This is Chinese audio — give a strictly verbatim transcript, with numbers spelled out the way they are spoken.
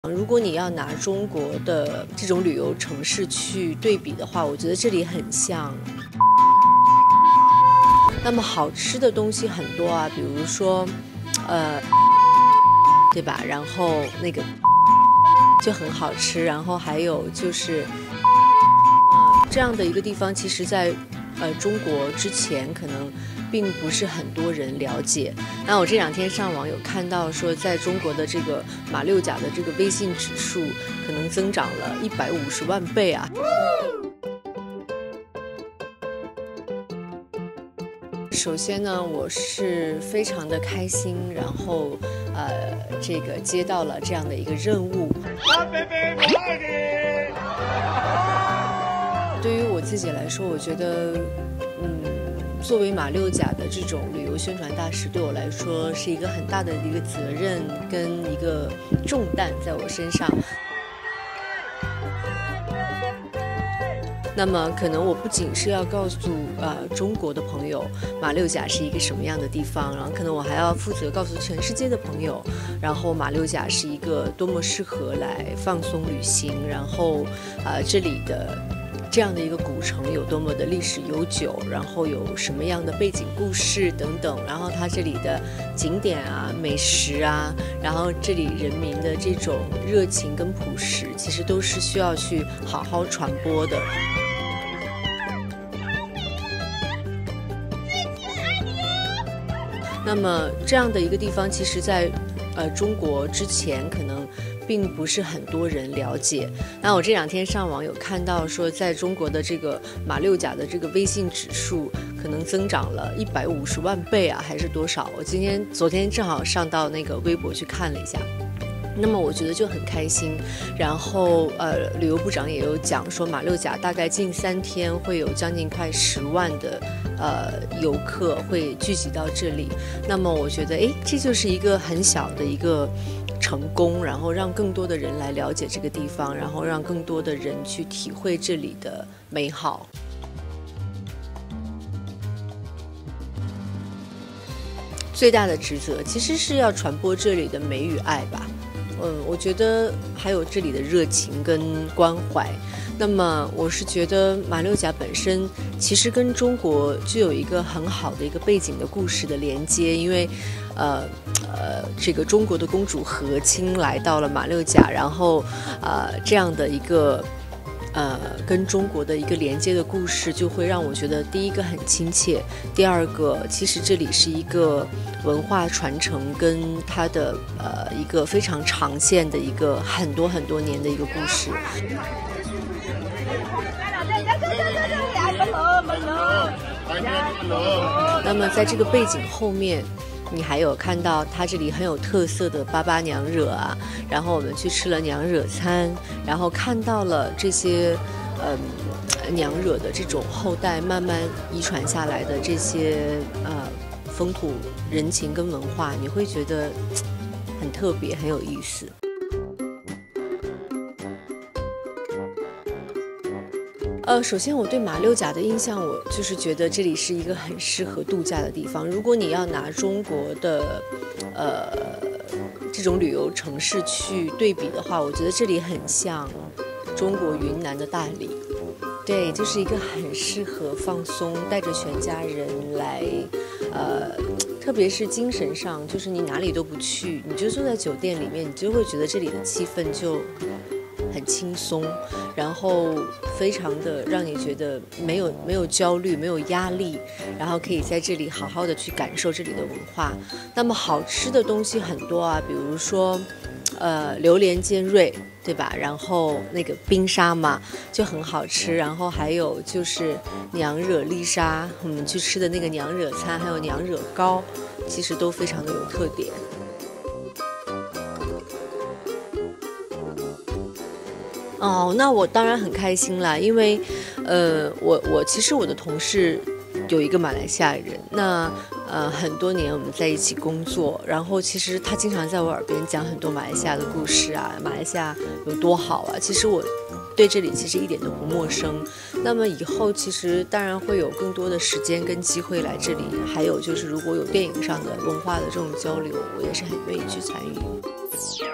如果你要拿中国的这种旅游城市去对比的话，我觉得这里很像。那么好吃的东西很多啊，比如说，呃，对吧？然后那个就很好吃，然后还有就是，呃，这样的一个地方，其实在呃中国之前可能并不是很多人了解。那我这两天上网有看到说，在中国的这个马六甲的这个微信指数可能增长了一百五十万倍啊。首先呢，我是非常的开心，然后呃，这个接到了这样的一个任务。对于我自己来说，我觉得，嗯，作为马六甲的这种旅游宣传大使，对我来说是一个很大的一个责任跟一个重担在我身上。那么可能我不仅是要告诉呃中国的朋友马六甲是一个什么样的地方，然后可能我还要负责告诉全世界的朋友，然后马六甲是一个多么适合来放松旅行，然后呃这里的这样的一个古城有多么的历史悠久，然后有什么样的背景故事等等，然后它这里的景点啊、美食啊，然后这里人民的这种热情跟朴实，其实都是需要去好好传播的。那么这样的一个地方，其实在呃中国之前可能并不是很多人了解。那我这两天上网有看到说，在中国的这个马六甲的这个微信指数可能增长了一百五十万倍啊，还是多少？我今天昨天正好上到那个微博去看了一下。那么我觉得就很开心，然后呃，旅游部长也有讲说，马六甲大概近三天会有将近快十万的呃游客会聚集到这里。那么我觉得，哎，这就是一个很小的一个成功，然后让更多的人来了解这个地方，然后让更多的人去体会这里的美好。最大的职责其实是要传播这里的美与爱吧。嗯，我觉得还有这里的热情跟关怀。那么我是觉得马六甲本身其实跟中国就有一个很好的一个背景的故事的连接，因为呃呃这个中国的公主和亲来到了马六甲，然后呃这样的一个呃跟中国的一个连接的故事，就会让我觉得第一个很亲切，第二个其实这里是一个文化传承跟它的呃一个非常长线的一个很多很多年的一个故事。那么在这个背景后面，你还有看到它这里很有特色的粑粑娘惹啊，然后我们去吃了娘惹餐，然后看到了这些嗯娘惹的这种后代慢慢遗传下来的这些呃风土人情跟文化，你会觉得很特别，很有意思。呃，首先我对马六甲的印象，我就是觉得这里是一个很适合度假的地方。如果你要拿中国的，呃，这种旅游城市去对比的话，我觉得这里很像中国云南的大理。对，就是一个很适合放松，带着全家人来，呃，特别是精神上，就是你哪里都不去，你就坐在酒店里面，你就会觉得这里的气氛就很轻松，然后非常的让你觉得没有没有焦虑，没有压力，然后可以在这里好好的去感受这里的文化。那么好吃的东西很多啊，比如说呃榴莲尖锐，对吧？然后那个冰沙嘛就很好吃，然后还有就是娘惹丽沙，我们去吃的那个娘惹餐，还有娘惹糕，其实都非常的有特点。哦，那我当然很开心啦，因为，呃，我我其实我的同事有一个马来西亚人，那呃很多年我们在一起工作，然后其实他经常在我耳边讲很多马来西亚的故事啊，马来西亚有多好啊，其实我对这里其实一点都不陌生。那么以后其实当然会有更多的时间跟机会来这里，还有就是如果有电影上的文化的这种交流，我也是很愿意去参与。